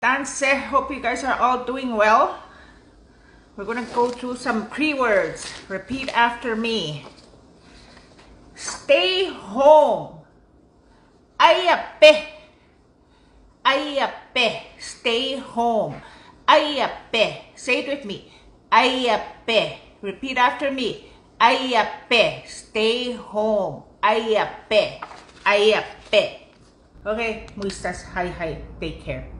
Danse, hope you guys are all doing well. We're gonna go through some Cree words. Repeat after me. Stay home. Ayape. Ayape. Stay home. Ayape. Say it with me. Ayape. Repeat after me. Ayape. Stay home. Ayape. Ayape. Okay, muistas. Hi. Take care.